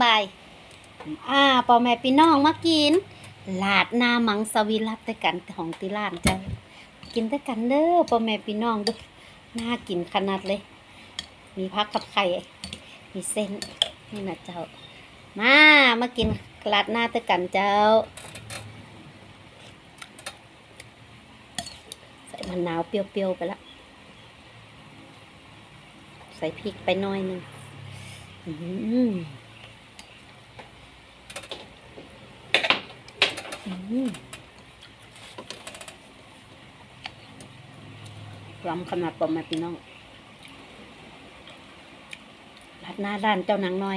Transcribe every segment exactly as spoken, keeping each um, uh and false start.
บายอ่าพ่อแม่พี่น้องมากินลาดหน้ามังสวิรัตแต่กันของที่ร้านเจ้ากินแต่กันเด้อพ่อแม่พี่น้องเด้อน่ากินขนาดเลยมีผักกับไข่มีเส้นนี่นะเจ้ามามากินลาดหน้าแต่กันเจ้าใส่มะนาวเปรี้ยวๆไปละใส่พริกไปหน่อยนึงอืมล้ำขนาดปอมแม่พี่น้องรัดหน้าด้านเจ้านางน้อย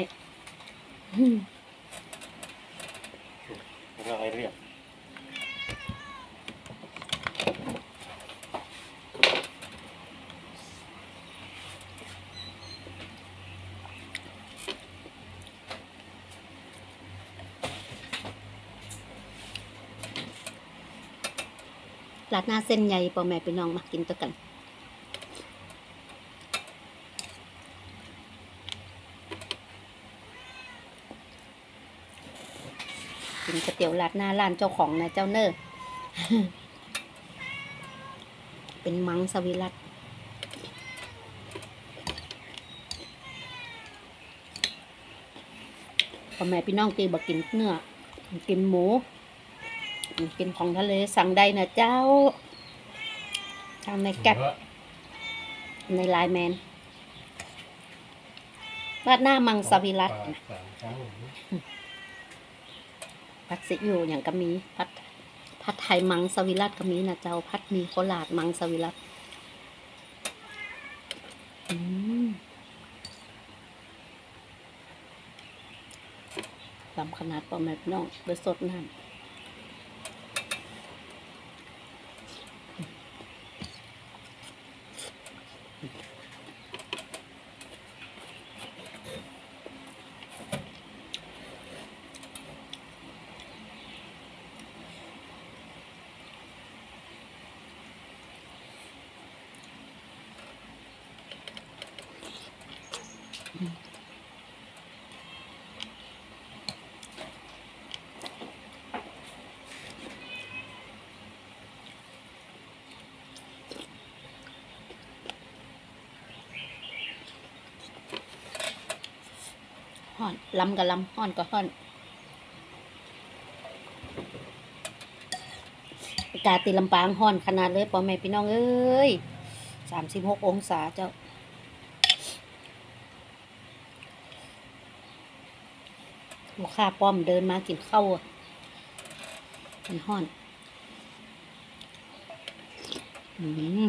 อะไรเรียกรัดหน้าเส้นใหญ่ปอมแม่พี่น้องมากินตัวกันกินก๋วยเตี๋ยวรัดหน้าร้านเจ้าของนะเจ้าเนอร์เป็นมังสวิรัติพ่อแม่พี่น้องตีบอกกินเนื้อกินหมูกินของทะเลสั่งได้นะเจ้าทางในแก๊ปในไลน์แมนราดหน้ามังสวิรัติผัดซีอิ๊วอย่างก็มีผัดผัดไทยมังสวิรัติก็มีนะเจ้าผัดมีโคราชมังสวิรัติอืมลำขนาดปอแม่พี่น้องโดยสดน้ำห่อนลำกับลำห่อนก็ห่อนอากาศตีลำปางห่อนขนาดเลยพ่อแม่พี่น้องเอ้ยสามสิบหกองศาเจ้าลูกค้าป้อมเดินมากินข้าวมันห่อนอืม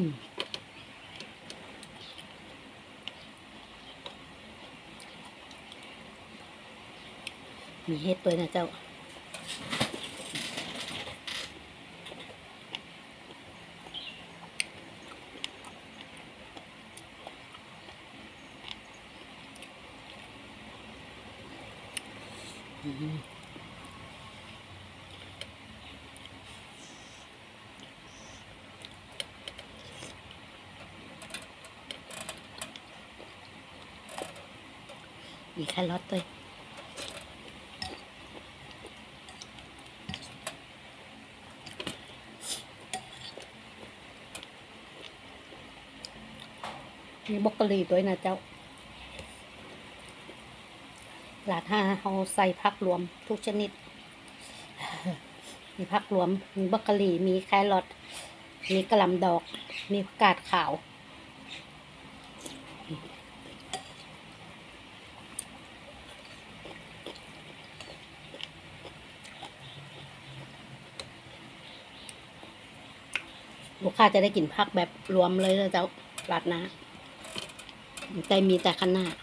มีเห็ดตัวนะเจ้ามีแครอทด้วยมีบรอกโคลีด้วยนะเจ้าหลาดห้าเขาใส่ผักรวมทุกชนิดมีผักรวมมีบรอกโคลีมีแครอทมีกระหล่ำดอกมีผักกาดขาวลูกค้าจะได้กินผักแบบรวมเลยนะเจ้าหลาดน้าแต่มีแต่คะน้า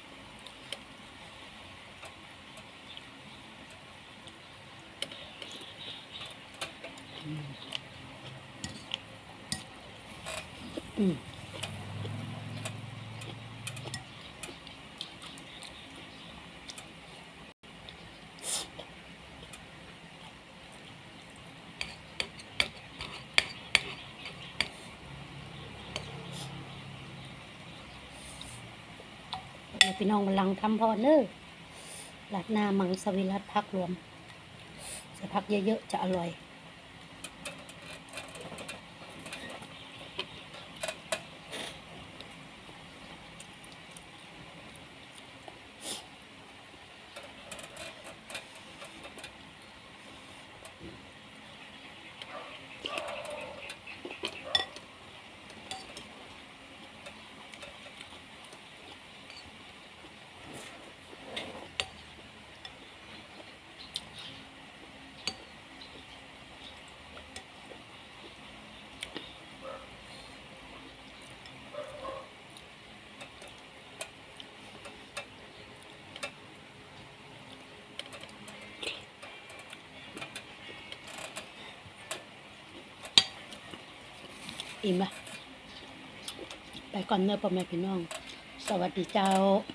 อืมพี่น้องกำลังทำพอเนอราดหน้ามังสวิรัติผักรวมใส่ผักเยอะๆจะอร่อยอิ่มละไปก่อนเนอะพ่อแม่พี่น้องสวัสดีเจ้า